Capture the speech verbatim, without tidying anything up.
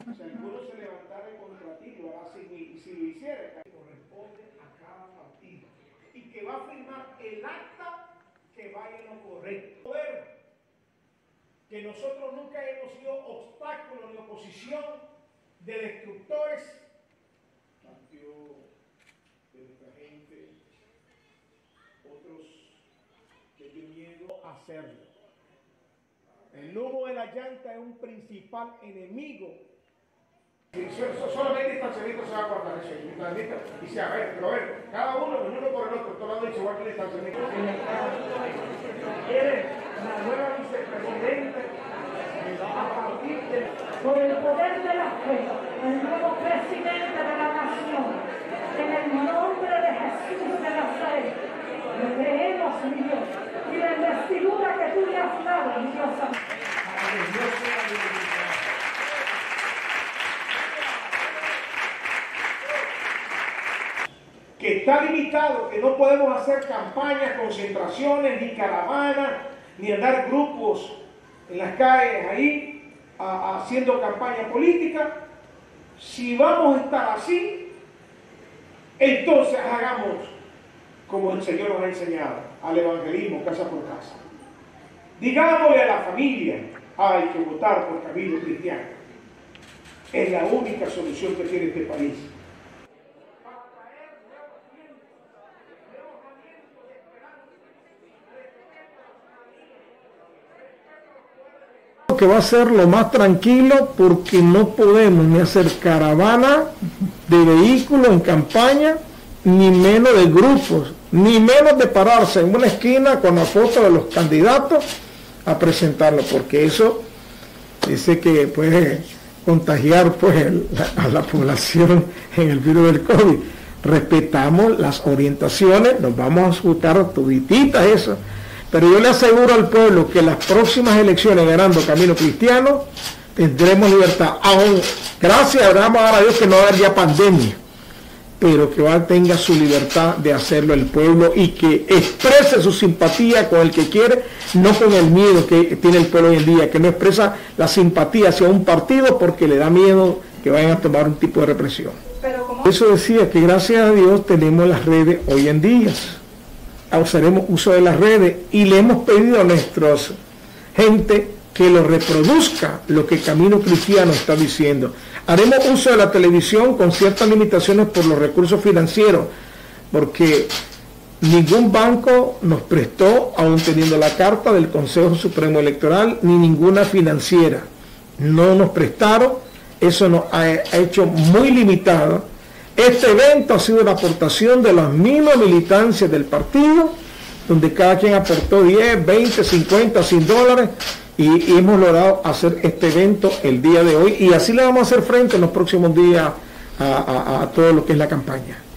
Si alguno se levantara contra ti, lo hará sin mí. Y si lo hiciera, corresponde a cada partido. Y que va a firmar el acta que vaya en lo correcto. Que nosotros nunca hemos sido obstáculo ni oposición de destructores. Partió de nuestra gente, otros que yo niego a hacerlo. El humo de la llanta es un principal enemigo. Y solamente distanciamiento se va a guardar eso, y se va a ver, pero a ver, cada uno, uno por el otro, todo lado y se guarda el distanciamiento. Eres la nueva vicepresidenta a partir de... Por el poder de la fe, el nuevo presidente de la nación, en el nombre de Jesús de Nazaret, le creemos, mi Dios, y la investidura que tú le has dado, mi Dios. Que está limitado, que no podemos hacer campañas, concentraciones, ni caravanas, ni andar grupos en las calles ahí a, a, haciendo campaña política. Si vamos a estar así, entonces hagamos como el Señor nos ha enseñado, al evangelismo casa por casa. Digámosle a la familia, hay que votar por Camilo Cristiano. Es la única solución que tiene este país. Que va a ser lo más tranquilo porque no podemos ni hacer caravana de vehículos en campaña, ni menos de grupos, ni menos de pararse en una esquina con la foto de los candidatos a presentarlo, porque eso dice que puede contagiar pues el, a la población en el virus del COVID. Respetamos las orientaciones, nos vamos a ajustar todititas eso. Pero yo le aseguro al pueblo que las próximas elecciones, ganando Camilo Cristiano, tendremos libertad. Aún, gracias, vamos a dar a Dios que no va a haber ya pandemia, pero que va, tenga su libertad de hacerlo el pueblo y que exprese su simpatía con el que quiere, no con el miedo que tiene el pueblo hoy en día, que no expresa la simpatía hacia un partido porque le da miedo que vayan a tomar un tipo de represión. Pero ¿cómo? Eso decía que gracias a Dios tenemos las redes hoy en día. Haremos uso de las redes y le hemos pedido a nuestra gente que lo reproduzca lo que Camilo Cristiano está diciendo. Haremos uso de la televisión con ciertas limitaciones por los recursos financieros, porque ningún banco nos prestó, aún teniendo la carta del Consejo Supremo Electoral, ni ninguna financiera. No nos prestaron, eso nos ha hecho muy limitado. Este evento ha sido la aportación de las mismas militancias del partido, donde cada quien aportó diez, veinte, cincuenta, cien dólares, y, y hemos logrado hacer este evento el día de hoy, y así le vamos a hacer frente en los próximos días a, a, a todo lo que es la campaña.